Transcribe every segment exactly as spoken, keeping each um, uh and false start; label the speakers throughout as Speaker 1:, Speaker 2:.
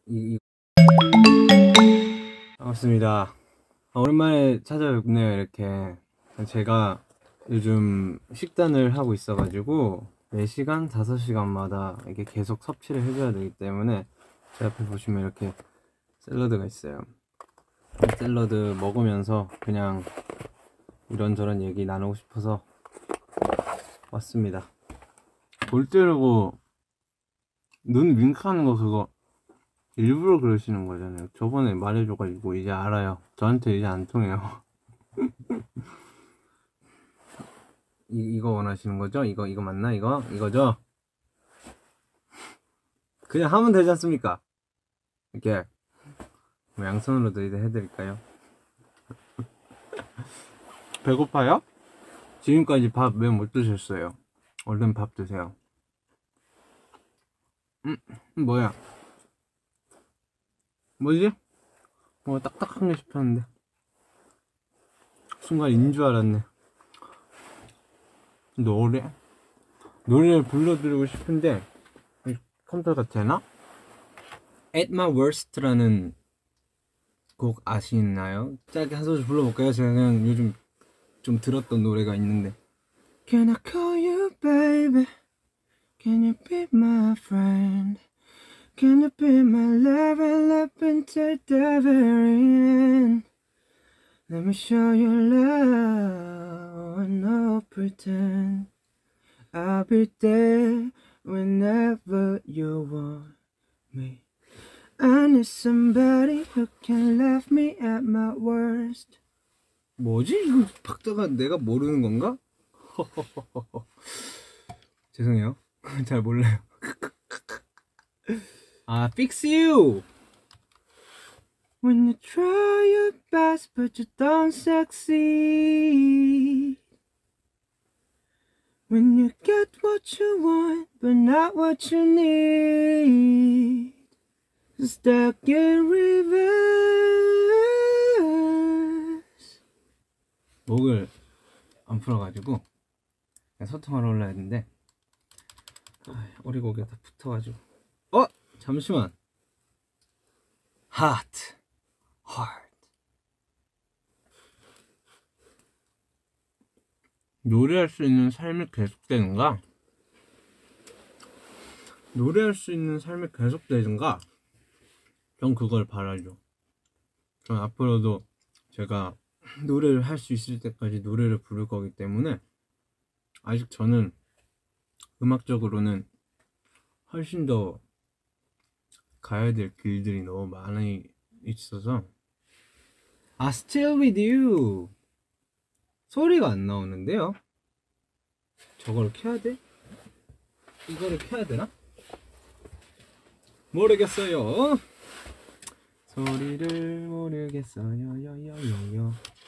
Speaker 1: 이, 이... 반갑습니다. 오랜만에 찾아뵙네요. 이렇게 제가 요즘 식단을 하고 있어가지고 네 시간, 다섯 시간마다 이게 계속 섭취를 해줘야 되기 때문에 제 앞에 보시면 이렇게 샐러드가 있어요. 샐러드 먹으면서 그냥 이런저런 얘기 나누고 싶어서 왔습니다. 볼 때려고 눈 윙크하는 거 그거 일부러 그러시는 거잖아요. 저번에 말해줘가지고 이제 알아요. 저한테 이제 안 통해요. 이, 이거 원하시는 거죠? 이거 이거 맞나? 이거? 이거죠? 그냥 하면 되지 않습니까? 이렇게 뭐 양손으로도 이제 해드릴까요? 배고파요? 지금까지 밥 왜 못 드셨어요? 얼른 밥 드세요. 음, 뭐야? 뭐지? 뭐 딱딱한 게 싶었는데 순간 인 줄 알았네. 노래? 노래를 불러드리고 싶은데 컴퓨터가 되나? At My Worst라는 곡 아시나요? 짧게 한 소절 불러볼까요? 제가 그냥 요즘 좀 들었던 노래가 있는데 Can I call you baby? Can you be my friend? Can you be my love and love until the very end? Let me show you love and no pretend I'll be there whenever you want me I need somebody who can love me at my worst. 뭐지? 이거 박자가 내가 모르는 건가? 죄송해요. 잘 몰라요. 아, Fix You! When you try your best but you don't succeed When you get what you want but not what you need Stuck in reverse 목을 안 풀어가지고 그냥 소통하러 올라야 했는데 오리고기가 다 붙어가지고 어? 잠시만 Hot Heart 노래할 수 있는 삶이 계속되는가? 노래할 수 있는 삶이 계속되는가? 전 그걸 바라죠. 전 앞으로도 제가 노래를 할 수 있을 때까지 노래를 부를 거기 때문에 아직 저는 음악적으로는 훨씬 더 가야 될 길들이 너무 많이 있어서 아, Still With You 소리가 안 나오는데요? 저걸 켜야 돼? 이거를 켜야 되나? 모르겠어요. 소리를 모르겠어요. 여여여여.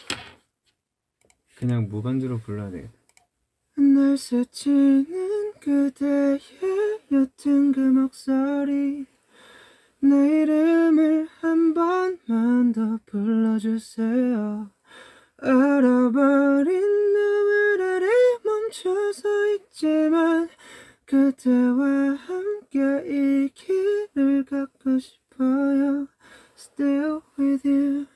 Speaker 1: 그냥 무반주로 불러야 되겠다. 날 스치는 그대의 옅은 그 목소리 내 이름을 한 번만 더 불러주세요. 얼어버린 눈물 아래 멈춰서 있지만 그대와 함께 이 길을 걷고 싶어요. Still with you.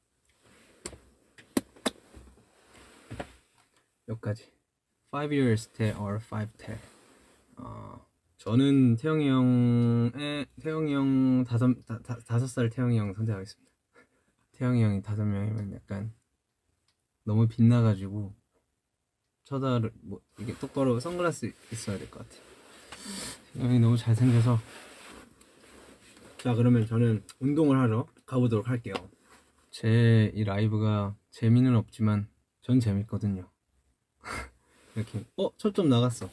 Speaker 1: 여기까지. five years tell or five tell. 어, 저는 태영이 형의 태영이 형 다섯 다, 다, 다섯 살 태영이 형 선택하겠습니다. 태영이 형이 다섯 명이면 약간 너무 빛나가지고 쳐다를 뭐 이게 똑바로 선글라스 있어야 될 것 같아. 형이 너무 잘생겨서. 자, 그러면 저는 운동을 하러 가보도록 할게요. 제 이 라이브가 재미는 없지만 전 재밌거든요. 이렇게 어? 초점 나갔어.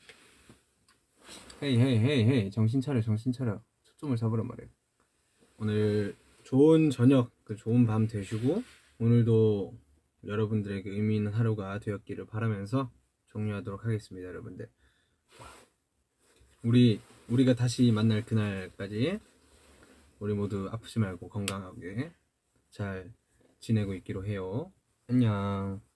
Speaker 1: 헤이 헤이 헤이 헤이 정신 차려 정신 차려. 초점을 잡으란 말이에요. 오늘 좋은 저녁, 그 좋은 밤 되시고 오늘도 여러분들에게 의미 있는 하루가 되었기를 바라면서 종료하도록 하겠습니다. 여러분들 우리 우리가 다시 만날 그날까지 우리 모두 아프지 말고 건강하게 잘 지내고 있기로 해요. 안녕.